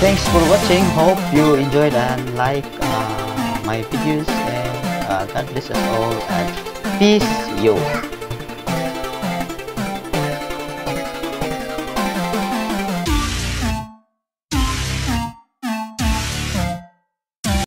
Thanks for watching. Hope you enjoyed and like my videos, and God bless us all and peace you.